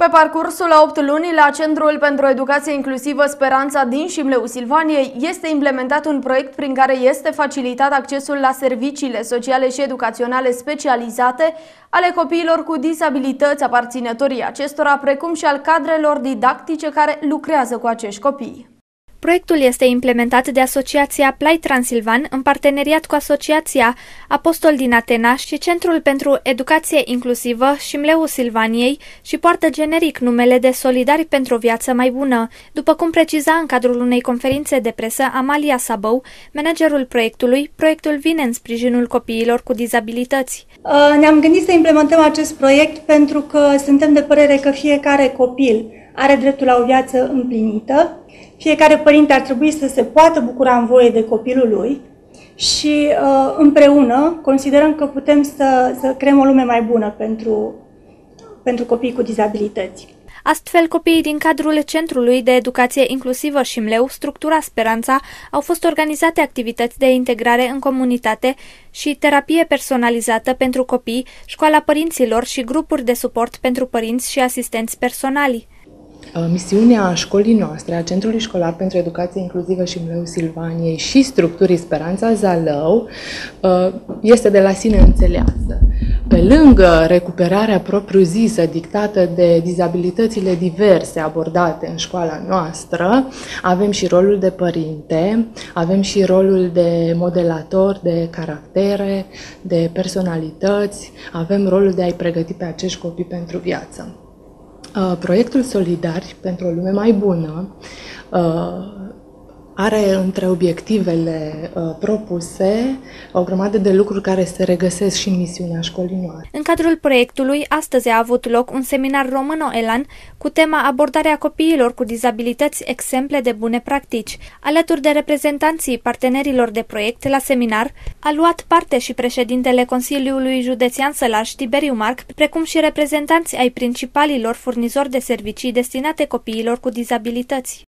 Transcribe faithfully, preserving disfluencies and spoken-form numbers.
Pe parcursul a opt luni, la Centrul pentru Educație Inclusivă Speranța din Șimleu Silvaniei este implementat un proiect prin care este facilitat accesul la serviciile sociale și educaționale specializate ale copiilor cu dizabilități, aparținătorii acestora, precum și al cadrelor didactice care lucrează cu acești copii. Proiectul este implementat de Asociația Plai Transilvan în parteneriat cu Asociația Apostol din Atena și Centrul pentru Educație Inclusivă Șimleu Silvaniei și poartă generic numele de Solidari pentru o viață mai bună, după cum preciza în cadrul unei conferințe de presă Amalia Sabău, managerul proiectului. Proiectul vine în sprijinul copiilor cu dizabilități. Ne-am gândit să implementăm acest proiect pentru că suntem de părere că fiecare copil are dreptul la o viață împlinită. Fiecare părinte ar trebui să se poată bucura în voie de copilul lui și uh, împreună considerăm că putem să, să creăm o lume mai bună pentru, pentru copiii cu dizabilități. Astfel, copiii din cadrul Centrului de Educație Inclusivă Șimleu, structura Speranța, au fost organizate activități de integrare în comunitate și terapie personalizată pentru copii, școala părinților și grupuri de suport pentru părinți și asistenți personali. Misiunea școlii noastre, a Centrului Școlar pentru Educație Inclusivă Șimleu Silvaniei și structurii Speranța Zalău este de la sine înțeleasă. Pe lângă recuperarea propriu-zisă dictată de dizabilitățile diverse abordate în școala noastră, avem și rolul de părinte, avem și rolul de modelator de caractere, de personalități, avem rolul de a-i pregăti pe acești copii pentru viață. Proiectul Solidari pentru o lume mai bună are între obiectivele uh, propuse o grămadă de lucruri care se regăsesc și în misiunea școlii noastre. În cadrul proiectului, astăzi a avut loc un seminar Româno-Elan cu tema Abordarea copiilor cu dizabilități, exemple de bune practici. Alături de reprezentanții partenerilor de proiect la seminar, a luat parte și președintele Consiliului Județean Sălaș, Tiberiu Marc, precum și reprezentanții ai principalilor furnizori de servicii destinate copiilor cu dizabilități.